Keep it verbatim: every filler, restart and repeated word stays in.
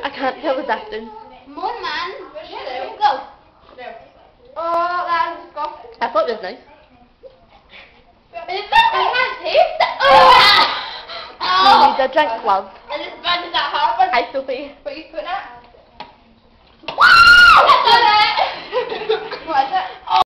I can't tell the difference. Come on, man. Let's go. Oh, that was disgusting. I thought it was nice. I can't taste it. Oh! You need a drink, love. I just burned that hard. Hi, Sophie. What are you putting it?